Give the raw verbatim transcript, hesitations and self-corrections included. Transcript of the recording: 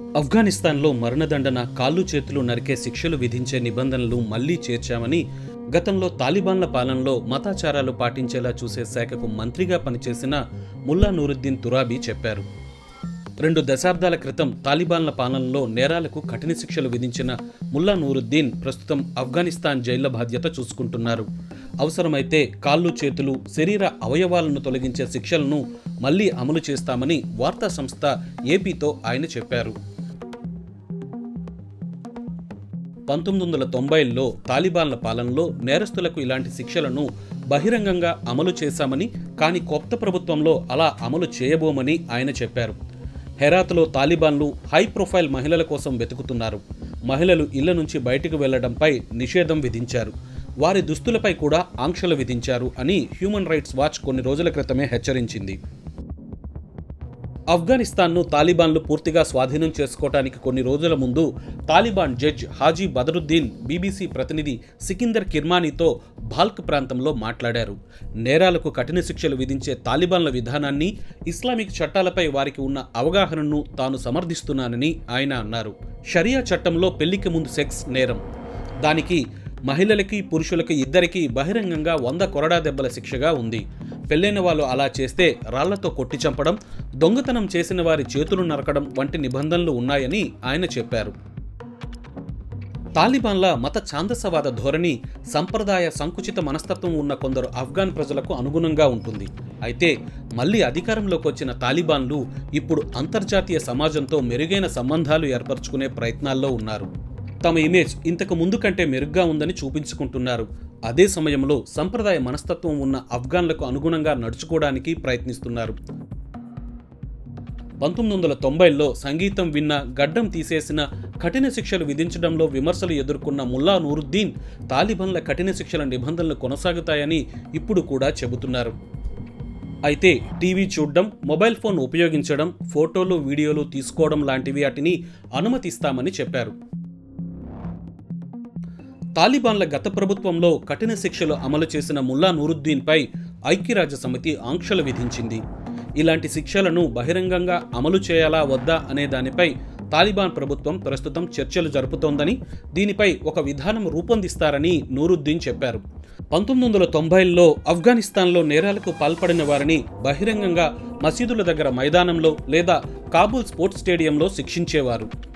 ఆఫ్ఘనిస్తాన్లో మరణదండన, కాళ్ళు చేతులు నరికే శిక్షలు విధించే నిబంధనలు మళ్లీ చేర్చామని గతంలో తాలిబాన్ల పాలనలో మతాచారాలు పాటించేలా చూసే శాఖకు మంత్రిగా పనిచేసిన ముల్లా నూరుద్దీన్ తురాబీ చెప్పారు. రెండు దశాబ్దాల క్రితం తాలిబాన్ల పాలనలో నేరాలకు కఠిన శిక్షలు విధించిన ముల్లా నూరుద్దీన్ ప్రస్తుతం ఆఫ్ఘనిస్తాన్ జైళ్ల బాధ్యత చూసుకుంటున్నారు. అవసరమైతే కాళ్ళు చేతులు శరీర అవయవాలను తొలగించే శిక్షలను మళ్లీ అమలు చేస్తామని వార్తా సంస్థ ఏపీతో ఆయన చెప్పారు. పంతొమ్మిది వందల తొంభైలో తాలిబాన్ల పాలనలో నేరస్తులకు ఇలాంటి శిక్షలను బహిరంగంగా అమలు చేశామని, కానీ కొత్త ప్రభుత్వంలో అలా అమలు చేయబోమని ఆయన చెప్పారు. హెరాత్లో తాలిబాన్లు హై ప్రొఫైల్ మహిళల కోసం వెతుకుతున్నారు. మహిళలు ఇళ్ల నుంచి బయటకు వెళ్లడంపై నిషేధం విధించారు. వారి దుస్తులపై కూడా ఆంక్షలు విధించారు అని హ్యూమన్ రైట్స్ వాచ్ కొన్ని రోజుల క్రితమే హెచ్చరించింది. ఆఫ్ఘనిస్తాన్ను తాలిబాన్లు పూర్తిగా స్వాధీనం చేసుకోవటానికి కొన్ని రోజుల ముందు తాలిబాన్ జడ్జ్ హాజీ బదరుద్దీన్ బీబీసీ ప్రతినిధి సికిందర్ కిర్మానీతో బాల్క్ ప్రాంతంలో మాట్లాడారు. నేరాలకు కఠిన శిక్షలు విధించే తాలిబాన్ల విధానాన్ని, ఇస్లామిక్ చట్టాలపై వారికి ఉన్న అవగాహనను తాను సమర్థిస్తున్నానని ఆయన అన్నారు. షరియా చట్టంలో పెళ్లికి ముందు సెక్స్ నేరం. దానికి మహిళలకి పురుషులకి ఇద్దరికీ బహిరంగంగా వంద కొరడా దెబ్బల శిక్షగా ఉంది. పెళ్లైన వాళ్ళు అలా చేస్తే రాళ్లతో కొట్టి చంపడం, దొంగతనం చేసిన వారి చేతులు నరకడం వంటి నిబంధనలు ఉన్నాయని ఆయన చెప్పారు. తాలిబాన్ల మత ఛాందసవాద ధోరణి సంప్రదాయ సంకుచిత మనస్తత్వం ఉన్న కొందరు ఆఫ్ఘాన్ ప్రజలకు అనుగుణంగా ఉంటుంది. అయితే మళ్లీ అధికారంలోకి వచ్చిన తాలిబాన్లు ఇప్పుడు అంతర్జాతీయ సమాజంతో మెరుగైన సంబంధాలు ఏర్పరచుకునే ప్రయత్నాల్లో ఉన్నారు. తమ ఇమేజ్ ఇంతకు ముందు కంటే మెరుగ్గా ఉందని చూపించుకుంటున్నారు. అదే సమయంలో సంప్రదాయ మనస్తత్వం ఉన్న ఆఫ్ఘాన్లకు అనుగుణంగా నడుచుకోవడానికి ప్రయత్నిస్తున్నారు. పంతొమ్మిది వందల తొంభైలో సంగీతం విన్న, గడ్డం తీసేసిన, కఠిన శిక్షలు విధించడంలో విమర్శలు ఎదుర్కొన్న ముల్లా నూరుద్దీన్ తాలిబాన్ల కఠిన శిక్షల నిబంధనలు కొనసాగుతాయని ఇప్పుడు కూడా చెబుతున్నారు. అయితే టీవీ చూడడం, మొబైల్ ఫోన్ ఉపయోగించడం, ఫోటోలు వీడియోలు తీసుకోవడం లాంటివి వాటిని అనుమతిస్తామని చెప్పారు. తాలిబాన్ల గత ప్రభుత్వంలో కఠిన శిక్షలు అమలు చేసిన ముల్లా నూరుద్దీన్పై ఐక్యరాజ్య సమితి ఆంక్షలు విధించింది. ఇలాంటి శిక్షలను బహిరంగంగా అమలు చేయాలా వద్దా అనే దానిపై తాలిబాన్ ప్రభుత్వం ప్రస్తుతం చర్చలు జరుపుతోందని, దీనిపై ఒక విధానం రూపొందిస్తారని నూరుద్దీన్ చెప్పారు. పంతొమ్మిది వందల తొంభైలో ఆఫ్ఘనిస్తాన్లో నేరాలకు పాల్పడిన వారిని బహిరంగంగా మసీదుల దగ్గర మైదానంలో లేదా కాబూల్ స్పోర్ట్స్ స్టేడియంలో శిక్షించేవారు.